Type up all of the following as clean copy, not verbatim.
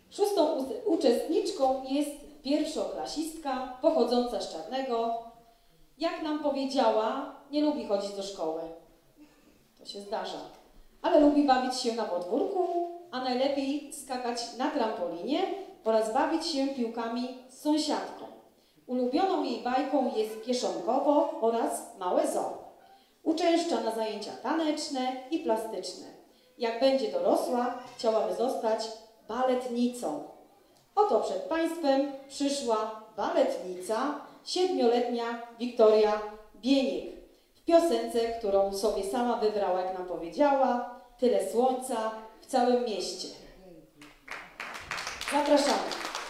Szóstą uczestniczką jest pierwszoklasistka pochodząca z Czarnego. Jak nam powiedziała, nie lubi chodzić do szkoły. To się zdarza. Ale lubi bawić się na podwórku, a najlepiej skakać na trampolinie oraz bawić się piłkami z sąsiadką. Ulubioną jej bajką jest Kieszonkowo oraz Małe Zoo. Uczęszcza na zajęcia taneczne i plastyczne. Jak będzie dorosła, chciałaby zostać baletnicą. Oto przed Państwem przyszła baletnica, 7-letnia Wiktoria Bieniek. W piosence, którą sobie sama wybrała, jak nam powiedziała, Tyle słońca w całym mieście. Zapraszamy.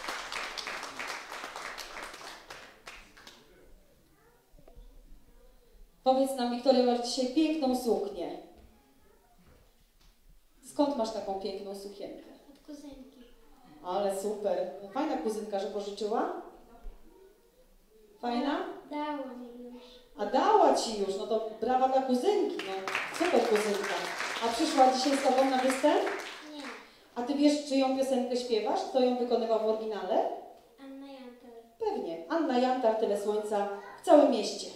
Powiedz nam, Wiktoria, masz dzisiaj piękną suknię. Skąd masz taką piękną sukienkę? Od kuzynki. Ale super. Fajna kuzynka, że pożyczyła? Fajna? Dała mi już. A dała ci już, no to brawa dla kuzynki, no. Super kuzynka. A przyszła dzisiaj z tobą na występ? Nie. A ty wiesz, czyją piosenkę śpiewasz? Kto ją wykonywał w oryginale? Anna Jantar. Pewnie. Anna Jantar, Tyle słońca w całym mieście.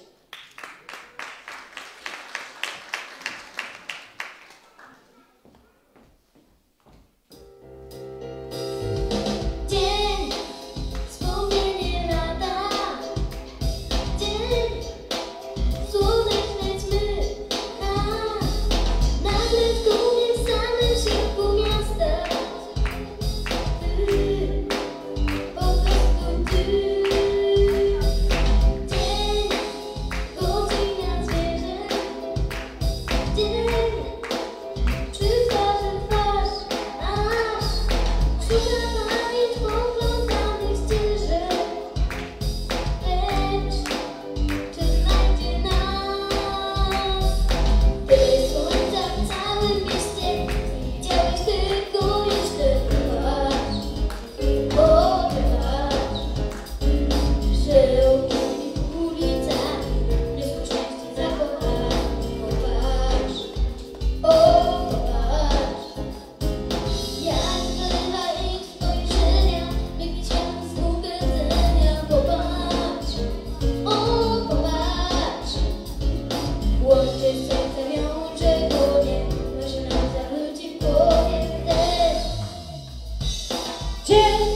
Dzień